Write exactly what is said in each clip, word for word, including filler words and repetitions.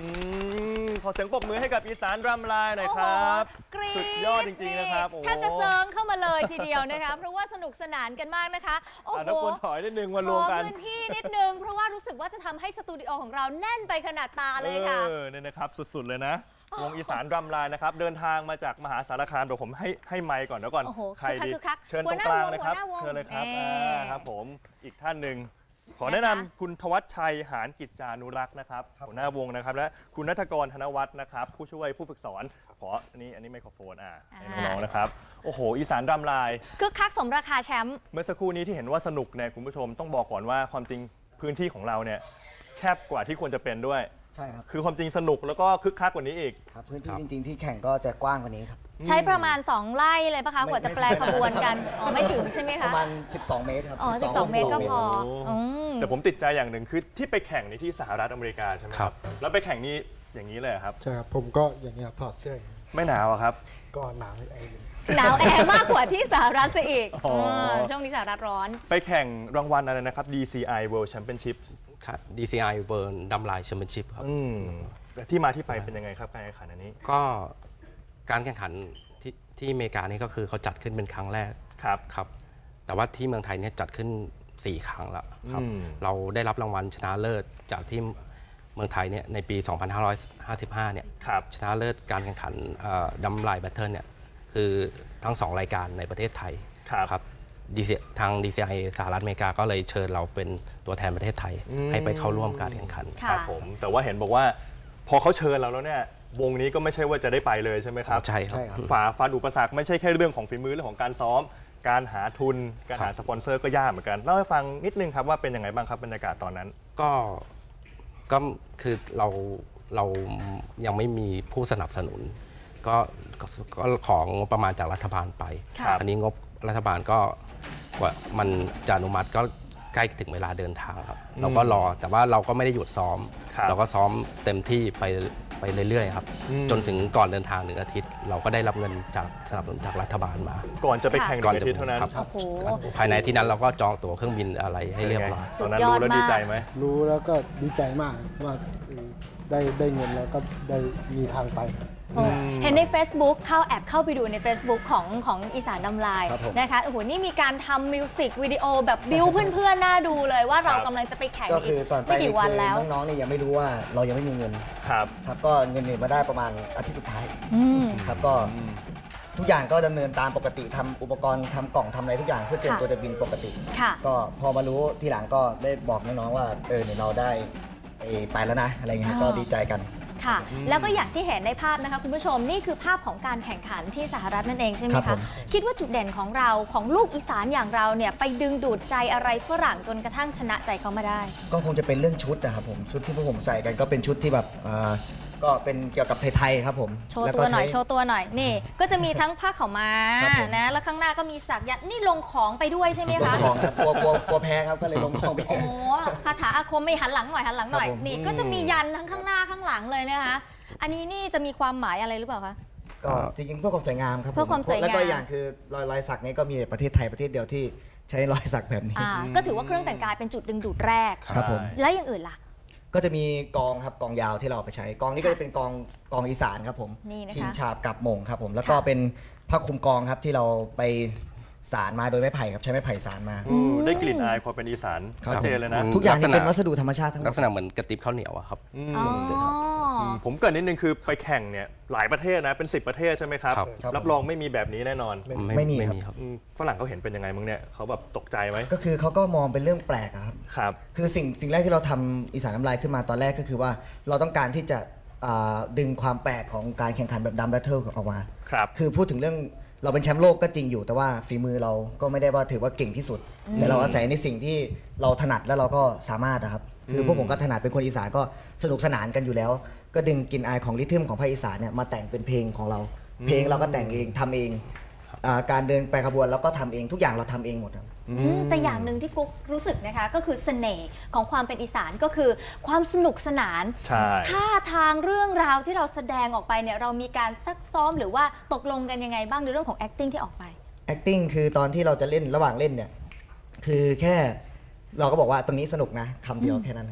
ขอเสียงปรบมือให้กับอีสานรำลายหน่อยครับสุดยอดจริงๆนะครับแทบจะเซิงเข้ามาเลยทีเดียวนะคะเพราะว่าสนุกสนานกันมากนะคะโอ้โหควรถอยนิดนึงมารวมกันพื้นที่นิดนึงเพราะว่ารู้สึกว่าจะทำให้สตูดิโอของเราแน่นไปขนาดตาเลยค่ะเออเนี่ยนะครับสุดๆเลยนะวงอีสานรำลายนะครับเดินทางมาจากมหาสารคามเดี๋ยวผมให้ให้ไมค์ก่อนเดี๋ยวก่อนใครดีเชิญตรงกลางเลยครับเชิญเลยครับครับผมอีกท่านหนึ่งขอแนะนำคุณธวัชชัยหานกิจจานุรักษ์นะครับหัวหน้าวงนะครับและคุณณัฐกรธนวัฒน์นะครับผู้ช่วยผู้ฝึกสอนขออันนี้อันนี้ไมโครโฟนอ่าให้น้องๆนะครับโอ้โหอีสานรำลายคึกคักสมราคาแชมป์เมื่อสักครู่นี้ที่เห็นว่าสนุกเนี่ยคุณผู้ชมต้องบอกก่อนว่าความจริงพื้นที่ของเราเนี่ยแคบกว่าที่ควรจะเป็นด้วยใช่ครับคือความจริงสนุกแล้วก็คึกคักกว่านี้อีกครับพื้นที่จริงๆที่แข่งก็จะกว้างกว่านี้ครับใช้ประมาณสองไร่เลยปะคะกว่าจะแปลขบวนกันอ๋อไม่ถึงใช่ไหมคะประมาณสิบสองเมตรครับอ๋อสิบสองเมตรก็พอแต่ผมติดใจอย่างหนึ่งคือที่ไปแข่งในที่สหรัฐอเมริกาใช่ไหมครับแล้วไปแข่งนี้อย่างนี้เลยครับใช่ครับผมก็อย่างนี้ถอดเสื้อไม่หนาวครับก็หนาวไอ้หนาวแอร์มากกว่าที่สหรัฐซะอีกช่วงนี้สหรัฐร้อนไปแข่งรางวัลอะไรนะครับ ดี ซี ไอ World Championship ครับ ดี ซี ไอ World ดำลายแชมเปี้ยนชิพครับที่มาที่ไปเป็นยังไงครับการแข่งขันอันนี้ก็การแข่งขันที่ที่อเมริกานี่ก็คือเขาจัดขึ้นเป็นครั้งแรกครับครับแต่ว่าที่เมืองไทยเนี่ยจัดขึ้นสี่ครั้งแล้วครับเราได้รับรางวัลชนะเลิศจากที่เมืองไทยเนี่ยในปี สองพันห้าร้อยห้าสิบห้า เนี่ยชนะเลิศการแข่งขันดัมไลน์แบทเทิลเนี่ยคือทั้งสองรายการในประเทศไทยครับทาง ดี ซี ไอ สหรัฐอเมริกาก็เลยเชิญเราเป็นตัวแทนประเทศไทยให้ไปเข้าร่วมการแข่งขันครับผมแต่ว่าเห็นบอกว่าพอเขาเชิญเราแล้วเนี่ยวงนี้ก็ไม่ใช่ว่าจะได้ไปเลยใช่ไหมครับใช่ครับฝ่าฟันอุปสรรคไม่ใช่แค่เรื่องของฝีมือเรื่องของการซ้อมการหาทุนการหาสปอนเซอร์ก็ยากเหมือนกันเล่าให้ฟังนิดนึงครับว่าเป็นยังไงบ้างครับบรรยากาศตอนนั้นก็ก็คือเราเรายังไม่มีผู้สนับสนุนก็ก็ของงบประมาณจากรัฐบาลไปอันนี้งบรัฐบาลก็กว่ามันจะอนุมัติก็ใกล้ถึงเวลาเดินทางครับเราก็รอแต่ว่าเราก็ไม่ได้หยุดซ้อมเราก็ซ้อมเต็มที่ไปไปเรื่อยๆครับจนถึงก่อนเดินทางหนึ่งอาทิตย์เราก็ได้รับเงินจากสนับสนุนจากรัฐบาลมาก่อนจะไปแข่งหนึ่งอาทิตย์เท่านั้นภายในที่นั้นเราก็จองตั๋วเครื่องบินอะไรให้เรียบร้อยตอนนั้นรู้แล้วดีใจไหมรู้แล้วก็ดีใจมากว่าได้ได้เงินแล้วก็ได้มีทางไปเห็นใน Facebook เข้าแอบเข้าไปดูใน Facebook ของของอีสานดำลายนะคะโอ้โหนี่มีการทำมิวสิกวิดีโอแบบบิวเพื่อนๆน่าดูเลยว่าเรากำลังจะไปแข่งอีกไม่กี่วันแล้วน้องๆนี่ยังไม่รู้ว่าเรายังไม่มีเงินครับครับก็เงินเนี่ยมาได้ประมาณอาทิตย์สุดท้ายครับก็ทุกอย่างก็ดำเนินตามปกติทำอุปกรณ์ทำกล่องทำอะไรทุกอย่างเพื่อเตรียมตัวจะบินปกติก็พอมารู้ทีหลังก็ได้บอกน้องๆว่าเออเนี่ยเราได้ไปแล้วนะอะไรเงี้ยก็ดีใจกันค่ะแล้วก็อย่างที่เห็นในภาพนะคะคุณผู้ชมนี่คือภาพของการแข่งขันที่สหรัฐนั่นเองใช่ไหมคะคิดว่าจุดเด่นของเราของลูกอีสานอย่างเราเนี่ยไปดึงดูดใจอะไรฝรั่งจนกระทั่งชนะใจเขามาได้ก็คงจะเป็นเรื่องชุดนะครับผมชุดที่พวกผมใส่กันก็เป็นชุดที่แบบก็เป็นเกี่ยวกับไทยๆครับผมโชว์ตัวหน่อยโชว์ตัวหน่อยนี่ก็จะมีทั้งผ้าขาวม้านะแล้วข้างหน้าก็มีสักยันต์นี่ลงของไปด้วยใช่ไหมคะลงของครับกลัวกลัวกลัวแพ้ครับก็เลยลงของไปโอ้คาถาอาคมไม่หันหลังหน่อยหันหลังหน่อยนี่ก็จะมียันทั้งข้างหน้าข้างหลังเลยนะคะอันนี้นี่จะมีความหมายอะไรหรือเปล่าคะก็จริงๆเพื่อความสวยงามครับเพื่อความสวยงามแล้วก็อย่างคือรอยรอยสักนี้ก็มีประเทศไทยประเทศเดียวที่ใช้รอยสักแบบนี้ก็ถือว่าเครื่องแต่งกายเป็นจุดดึงดูดแรกครับผมแล้วอย่างอื่นล่ะก็จะมีกองครับกองยาวที่เราไปใช้กองนี้ก็จะเป็นกองกองอีสานครับผมชิงฉาบกับหม่งครับผมแล้วก็เป็นผ้าคลุมกองครับที่เราไปสารมาโดยไม้ไผ่ครับใช้ไม้ไผ่สารมาได้กลิ่นอายความเป็นอีสานชัดเจนเลยนะทุกอย่างเป็นวัสดุธรรมชาติทั้งหมดลักษณะเหมือนกระติบข้าวเหนียวครับผมเกิดนิดนึงคือไปแข่งเนี่ยหลายประเทศนะเป็นสิบประเทศใช่ไหมครับรับรองไม่มีแบบนี้แน่นอนไม่มีครับฝรั่งเขาเห็นเป็นยังไงมั้งเนี่ยเขาแบบตกใจไหมก็คือเขาก็มองเป็นเรื่องแปลกครับครับคือสิ่งสิ่งแรกที่เราทำอีสานน้ำลายขึ้นมาตอนแรกก็คือว่าเราต้องการที่จะดึงความแปลกของการแข่งขันแบบดัมแบทเทิลออกมาครับคือพูดถึงเรื่องเราเป็นแชมป์โลกก็จริงอยู่แต่ว่าฝีมือเราก็ไม่ได้ว่าถือว่าเก่งที่สุดแต่เราอาศัยในสิ่งที่เราถนัดแล้วเราก็สามารถนะครับคือพวกผมก็ถนัดเป็นคนอีสานก็สนุกสนานกันอยู่แล้วก็ดึงกลิ่นอายของริทึมของภาคอีสานเนี่ยมาแต่งเป็นเพลงของเราเพลงเราก็แต่งเองทำเองการเดินไปขบวนเราก็ทำเองทุกอย่างเราทำเองหมดครับแต่อย่างหนึ่งที่กุ๊กรู้สึกนะคะก็คือเสน่ห์ของความเป็นอีสานก็คือความสนุกสนานท่าทางเรื่องราวที่เราแสดงออกไปเนี่ยเรามีการซักซ้อมหรือว่าตกลงกันยังไงบ้างในเรื่องของ acting ที่ออกไป acting คือตอนที่เราจะเล่นระหว่างเล่นเนี่ยคือแค่เราก็บอกว่าตรงนี้สนุกนะคำเดียวแค่นั้นครับ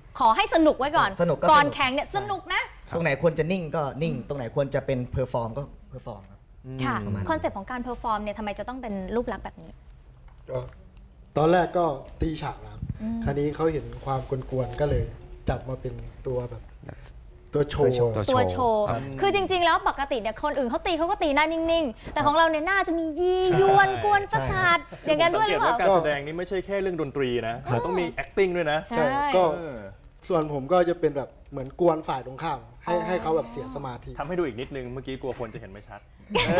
ขอให้สนุกไว้ก่อนสนุกก็ก่อนสนุกแข่งเนี่ยสนุกนะตรงไหนควรจะนิ่งก็นิ่ง ตรงไหนควรจะเป็นเพอร์ฟอร์มก็เพอร์ฟอร์มครับค่ะประมาณนั้นคอนเซ็ปต์ของการเพอร์ฟอร์มเนี่ยทำไมจะต้องเป็นรูปลักษณ์แบบนี้ก็ตอนแรกก็ตีฉากนะครับคราวนี้เขาเห็นความกวนๆก็เลยจับมาเป็นตัวแบบตัวโชว์ตัวโชว์ คือจริงๆ แล้วปกติเนี่ยคนอื่นเขาตีเขาก็ตีหน้านิ่งๆ แต่ของเราเนี่ยน่าจะมียียวนกวนประสาทอย่างนั้นด้วยหรือเปล่าการแสดงนี้ไม่ใช่แค่เรื่องดนตรีนะแต่ต้องมี acting ด้วยนะใช่ก็ส่วนผมก็จะเป็นแบบเหมือนกวนฝ่ายตรงข้ามให้ให้เขาแบบเสียสมาธิทำให้ดูอีกนิดนึงเมื่อกี้กลัวคนจะเห็นไม่ชัด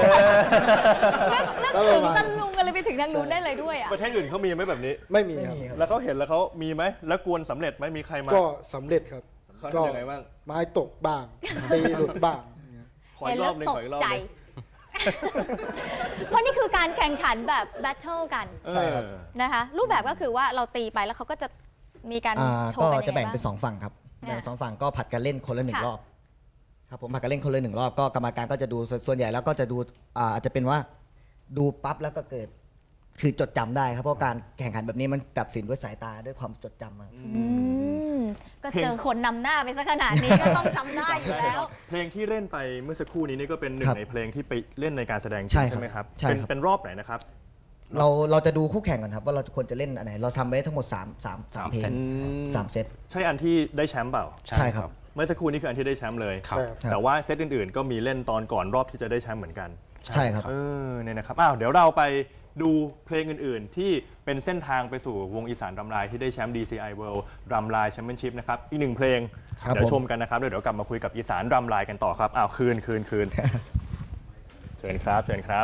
นึกถึงตะลุงกันเลยไปถึงทางนู้นได้เลยด้วยอ่ะประเทศอื่นเขามีไหมแบบนี้ไม่มีครับแล้วเขาเห็นแล้วเขามีไหมแล้วกวนสำเร็จไหมมีใครมาก็สำเร็จครับเขาก็ทำยังไงบ้างไม้ตกบ้างตีหลุดบ้างขออีกรอบหนึงขออีกรอบหนึงเพราะนี่คือการแข่งขันแบบแบทเทิลกันใช่ครับนะคะรูปแบบก็คือว่าเราตีไปแล้วเขาก็จะมีการอ่าโชก็ว์กันยังไงจะแบ่งบ้างเป็นสองฝั่งครับอ่าแบ่งเป็นสองฝั่งก็ผัดกันเล่นคนละหนึ่งค่ะรอบครับผมผัดกันเล่นคนละหนึ่งรอบก็กรรมการก็จะดูส่วนส่วนใหญ่แล้วก็จะดูอ่าอาจจะเป็นว่าดูปั๊บแล้วก็เกิดคือจดจำได้ครับเพราะการแข่งขันแบบนี้มันตัดสินด้วยสายตาด้วยความจดจำอะอืมก็เจอคนนำหน้าไปซะขนาดนี้ก็ต้องจำได้อยู่แล้วเพลงที่เล่นไปเมื่อสักครู่นี้นี่ก็เป็นหนึ่ครังบในเพลงที่ไปเล่นในการแสดงจริงใช่ครับใช่ไหมครับใช่เป็นครับเป็นรอบไหนนะครับเราเราจะดูคู่แข่งก่อนครับว่าเราควรจะเล่นอันไหนเราทำไว้ทั้งหมด3 3 3เพลงสามเซตใช่อันที่ได้แชมป์เปล่าใช่ครับเมื่อสักครู่นี้คืออันที่ได้แชมป์เลยครับใช่ครับครับแต่ว่าเซตอื่นๆ ก็มีเล่นตอนก่อนรอบที่จะได้แชมป์เหมือนกันใช่ครับเออเนี่ยนะครับอ้าวเดี๋ยวเราไปดูเพลงอื่นๆ ที่เป็นเส้นทางไปสู่วงอีสานรำลายที่ได้แชมป์ ดี ซี ไอ World รำลายแชมเปี้ยนชิพนะครับอีกหนึ่งเพลงครับเดี๋ยวผมชมกันนะครับเดี๋ยวเดี๋ยวกลับมาคุยกับอีสานรำลายกันต่อครับอ้าวคืนคืนคืน เชิญครับเชิญครับ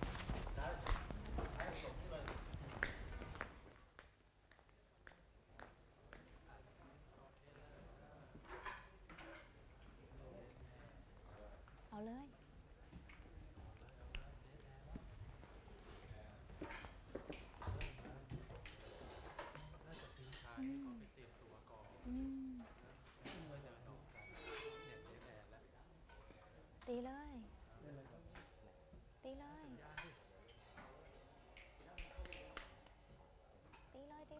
เอาเลย ตีเลย ตีเลย ตีเลย ตี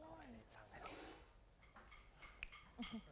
เลย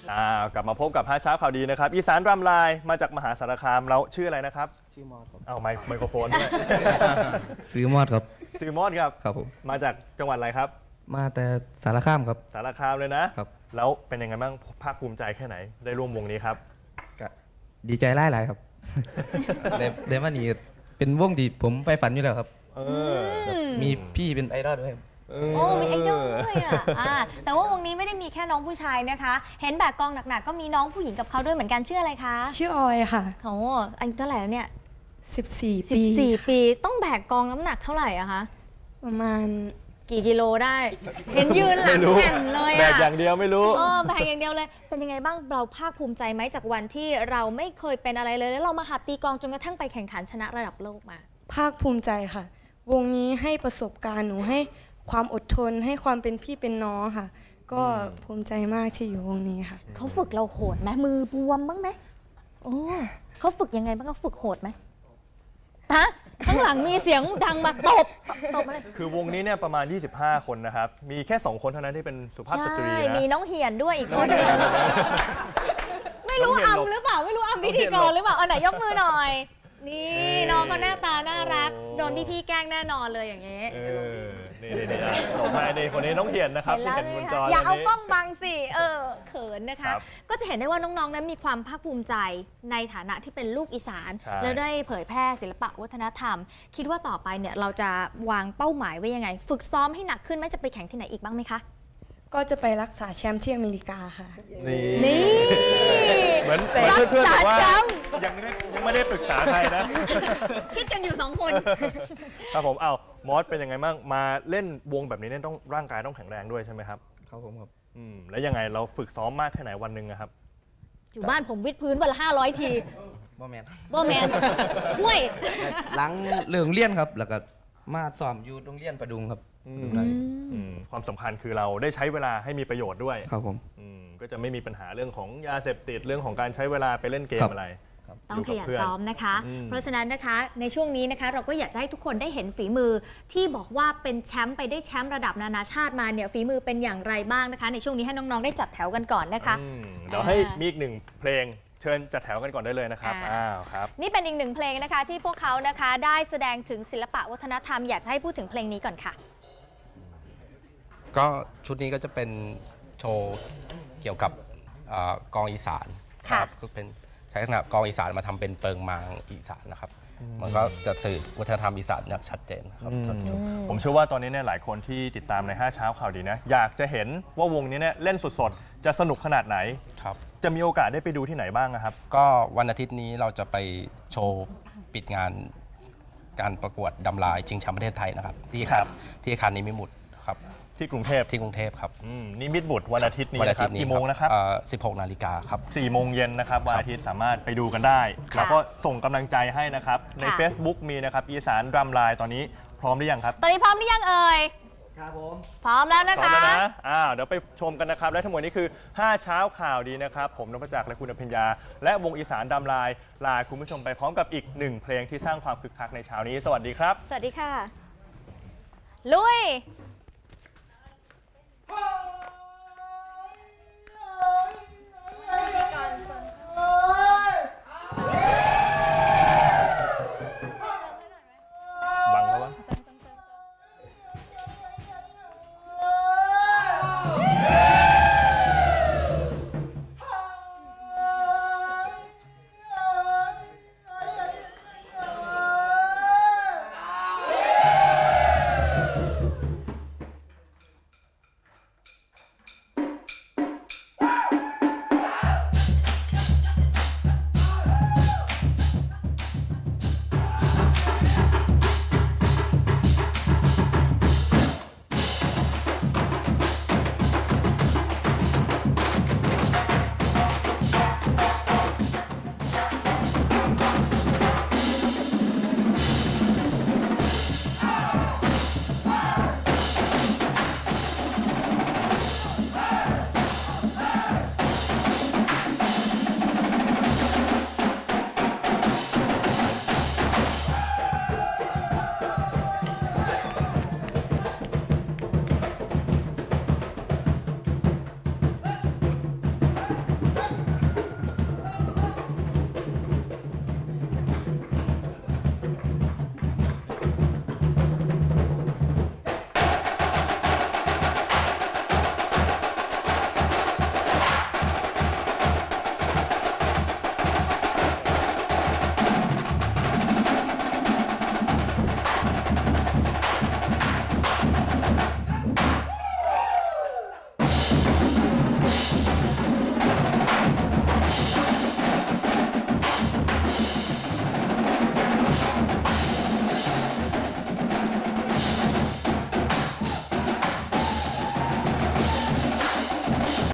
กลับมาพบกับห้าเช้าข่าวดีนะครับอีสานรำลายมาจากมหาสารคามเราชื่ออะไรนะครับชื่อมอดครับเอาไมค์ไมโครโฟนด้วยซื้อมอดครับซื้อมอดครับครับผมมาจากจังหวัดอะไรครับมาแต่สารคามครับสารคามเลยนะครับแล้วเป็นยังไงบ้างภาคภูมิใจแค่ไหนได้ร่วมวงนี้ครับก็ดีใจหลายๆครับเดมานี่เป็นวงที่ผมใฝ่ฝันอยู่แล้วครับมีพี่เป็นไอดอลด้วยโอ้มีไอดอลด้วยอ่ะแต่ว่าวงนี้ไม่ได้มีแค่น้องผู้ชายนะคะเห็นแบกกองหนักๆก็มีน้องผู้หญิงกับเขาด้วยเหมือนกันชื่ออะไรคะชื่อออยค่ะโอ้อายุเท่าไหร่แล้วเนี่ยสิบสี่ปีสิบสี่ปีต้องแบกกองน้ำหนักเท่าไหร่อะคะประมาณกี่กิโลได้เห็นยืนหลังแอนเลยอะแบกอย่างเดียวไม่รู้เออแบกอย่างเดียวเลยเป็นยังไงบ้างเราภาคภูมิใจไหมจากวันที่เราไม่เคยเป็นอะไรเลยแล้วเรามาหัดตีกองจนกระทั่งไปแข่งขันชนะระดับโลกมาภาคภูมิใจค่ะวงนี้ให้ประสบการณ์หนูให้ความอดทนให้ความเป็นพี่เป็นน้องค่ะก็ภูมิใจมากที่อยู่วงนี้ค่ะเขาฝึกเราโหดไหมมือบวมบ้างไหมโอ้เขาฝึกยังไงบ้างเขาฝึกโหดไหมฮะข้างหลังมีเสียงดังมาตบตบอะไรคือวงนี้เนี่ยประมาณยี่สิบห้าคนนะครับมีแค่สองคนเท่านั้นที่เป็นสุภาพสตรีนะมีน้องเหียนด้วยอีกคนไม่รู้อำหรือเปล่าไม่รู้อำพิธีกรหรือเปล่าอันไหนยกมือหน่อยนี่น้องเขาหน้าตาน่ารักโดนพี่ๆแกล้งแน่นอนเลยอย่างนี้นี่นี่นี่ผมให้ในคนนี้น้องเหียนนะครับเห็นบนจออย่าเอากล้องบังสิเออเขินนะคะก็จะเห็นได้ว่าน้องๆนั้นมีความภาคภูมิใจในฐานะที่เป็นลูกอีสานแล้วได้เผยแพร่ศิลปะวัฒนธรรมคิดว่าต่อไปเนี่ยเราจะวางเป้าหมายไว้ยังไงฝึกซ้อมให้หนักขึ้นไหมจะไปแข่งที่ไหนอีกบ้างไหมคะก็จะไปรักษาแชมป์ที่อเมริกาค่ะนี่เหมือนเพื่อนๆบอกว่ายังยังไม่ได้ปรึกษาใครนะคิดกันอยู่สองคนครับผมเอามอสเป็นยังไงบ้างมาเล่นวงแบบนี้เนี่ยต้องร่างกายต้องแข็งแรงด้วยใช่ไหมครับครับผมครับอืมแล้วยังไงเราฝึกซ้อมมากแค่ไหนวันหนึ่งครับอยู่บ้านผมวิดพื้นวันละห้าร้อยทีบ่แมนบ่แมนห้วยหลังเรื่องเลี้ยนครับแล้วก็มาซ้อมอยู่โรงเรียนประดุงครับความสำคัญคือเราได้ใช้เวลาให้มีประโยชน์ด้วยครับผมก็จะไม่มีปัญหาเรื่องของยาเสพติดเรื่องของการใช้เวลาไปเล่นเกมอะไรต้องขยันซ้อมนะคะเพราะฉะนั้นนะคะในช่วงนี้นะคะเราก็อยากจะให้ทุกคนได้เห็นฝีมือที่บอกว่าเป็นแชมป์ไปได้แชมป์ระดับนานาชาติมาเนี่ยฝีมือเป็นอย่างไรบ้างนะคะในช่วงนี้ให้น้องๆได้จัดแถวกันก่อนนะคะเดี๋ยวให้มีอีกหนึ่งเพลงเชิญจัดแถวกันก่อนได้เลยนะครับอ้าวครับนี่เป็นอีกหนึ่งเพลงนะคะที่พวกเขานะคะได้แสดงถึงศิลปะวัฒนธรรมอยากจะให้พูดถึงเพลงนี้ก่อนค่ะก็ชุดนี้ก็จะเป็นโชว์เกี่ยวกับกองอีสานครับก็เป็นใช้ขนาดกองอีสานมาทำเป็นเปิงมังอีสานนะครับมันก็จะสื่อวัฒนธรรมอีสานเนี่ยชัดเจนครับผมเชื่อว่าตอนนี้เนี่ยหลายคนที่ติดตามในห้าเช้าข่าวดีนะอยากจะเห็นว่าวงนี้เนี่ยเล่นสดๆจะสนุกขนาดไหนครับจะมีโอกาสได้ไปดูที่ไหนบ้างครับก็วันอาทิตย์นี้เราจะไปโชว์ปิดงานการประกวดดำลายชิงแชมป์ประเทศไทยนะครับที่ครับที่อาคารนิมิตรครับที่กรุงเทพที่กรุงเทพครับนิมิตรบุตรวันอาทิตย์นี้นะครับกี่โมงนะครับสิบหกนาฬิกาครับสี่โมงเย็นนะครับวันอาทิตย์สามารถไปดูกันได้แล้วก็ส่งกำลังใจให้นะครับใน Facebook มีนะครับอีสานรำลายตอนนี้พร้อมหรือยังครับตอนนี้พร้อมหรือยังเอ่ยครับผมพร้อมแล้วนะคะพร้อมแล้วนะอ้าวเดี๋ยวไปชมกันนะครับและทั้งหมดนี้คือห้าเช้าข่าวดีนะครับผมนพจักรและคุณอภิญญาและวงอีสานรำลายลาคุณผู้ชมไปพร้อมกับอีกหนึ่งเพลงที่สร้างความคึกคักในเช้านี้สวัสดีครับสวัสดีค่ะลุย